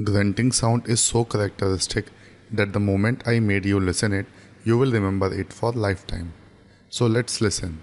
Grunting sound is so characteristic that the moment I made you listen it, you will remember it for lifetime. So let's listen.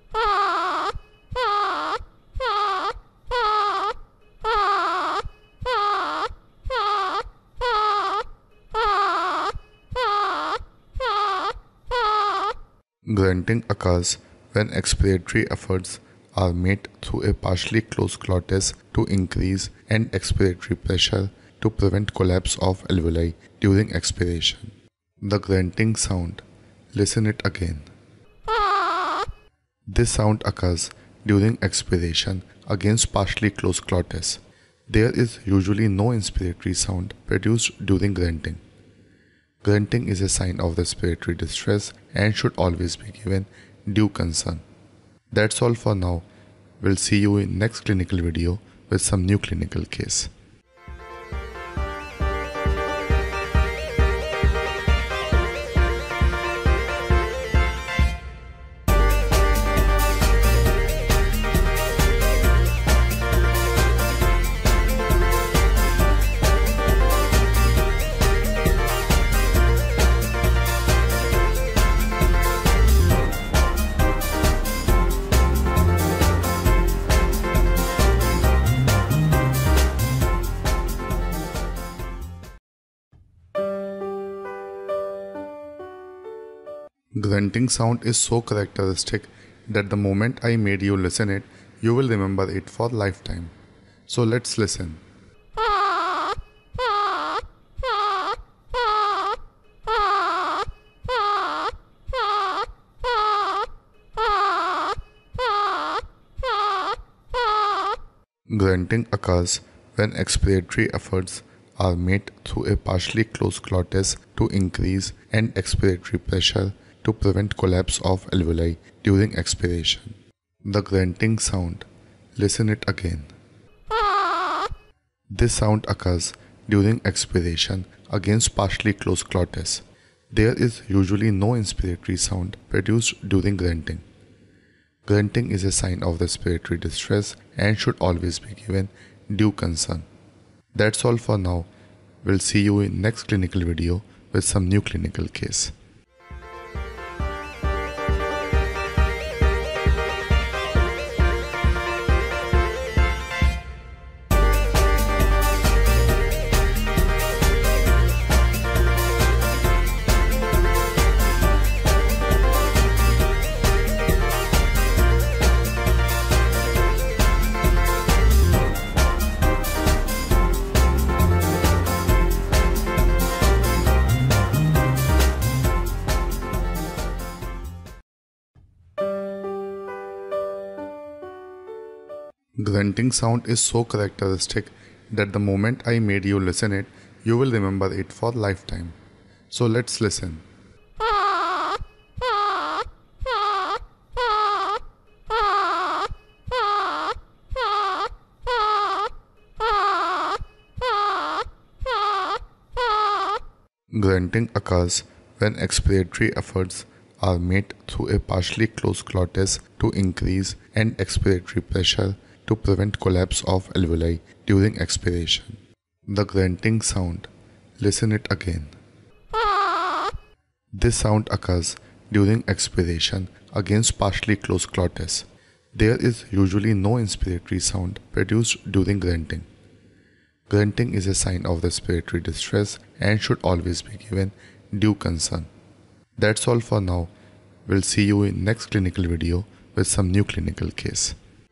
Grunting occurs when expiratory efforts are made through a partially closed glottis to increase end expiratory pressure to prevent collapse of alveoli during expiration. The grunting sound. Listen it again. This sound occurs during expiration against partially closed glottis. There is usually no inspiratory sound produced during grunting. Grunting is a sign of respiratory distress and should always be given due concern. That's all for now. We'll see you in next clinical video with some new clinical case. Grunting sound is so characteristic that the moment I made you listen it, you will remember it for lifetime. So let's listen. Grunting occurs when expiratory efforts are made through a partially closed glottis to increase end expiratory pressure to prevent collapse of alveoli during expiration. The grunting sound. Listen it again. This sound occurs during expiration against partially closed glottis. There is usually no inspiratory sound produced during grunting. Grunting is a sign of respiratory distress and should always be given due concern. That's all for now. We'll see you in next clinical video with some new clinical case. Grunting sound is so characteristic that the moment I made you listen it, you will remember it for lifetime. So let's listen. Grunting occurs when expiratory efforts are made through a partially closed glottis to increase end expiratory pressure to prevent collapse of alveoli during expiration. The grunting sound. Listen it again. This sound occurs during expiration against partially closed glottis. There is usually no inspiratory sound produced during grunting. Grunting is a sign of respiratory distress and should always be given due concern. That's all for now. We'll see you in next clinical video with some new clinical case.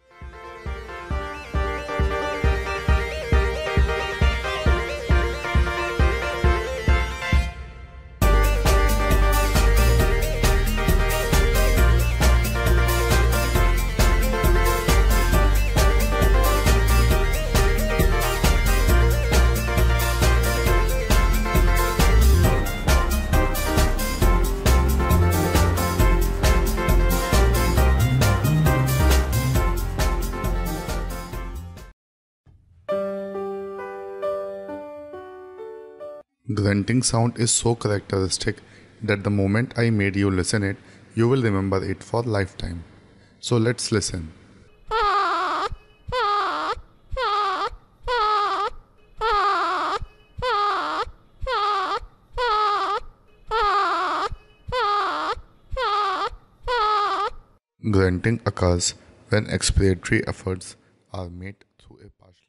Grunting sound is so characteristic that the moment I made you listen it, you will remember it for lifetime. So let's listen. Grunting occurs when expiratory efforts are made through a partially